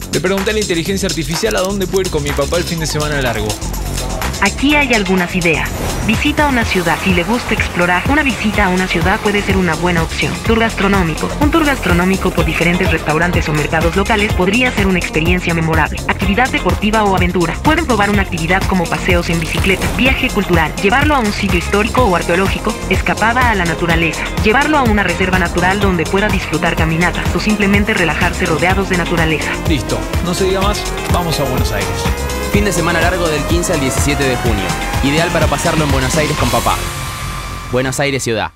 Le pregunté a la inteligencia artificial a dónde puedo ir con mi papá el fin de semana largo. Aquí hay algunas ideas. Visita una ciudad. Si le gusta explorar, una visita a una ciudad puede ser una buena opción. Tour gastronómico. Un tour gastronómico por diferentes restaurantes o mercados locales podría ser una experiencia memorable. Actividad deportiva o aventura. Pueden probar una actividad como paseos en bicicleta. Viaje cultural. Llevarlo a un sitio histórico o arqueológico. Escapada a la naturaleza. Llevarlo a una reserva natural donde pueda disfrutar caminatas o simplemente relajarse rodeados de naturaleza. Listo, no se diga más, vamos a Buenos Aires. Fin de semana largo del 15 al 17 de junio. Ideal para pasarlo en Buenos Aires con papá. Buenos Aires ciudad.